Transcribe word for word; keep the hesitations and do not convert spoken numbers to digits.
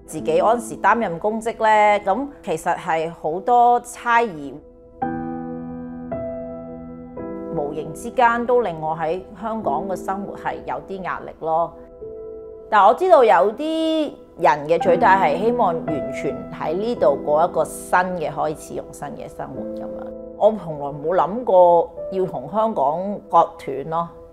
自己嗰陣時擔任公職呢，咁其實係好多猜疑，無形之間都令我喺香港嘅生活係有啲壓力咯。但我知道有啲人嘅取態係希望完全喺呢度過一個新嘅開始，用新嘅生活咁樣。我從來冇諗過要同香港割斷咯。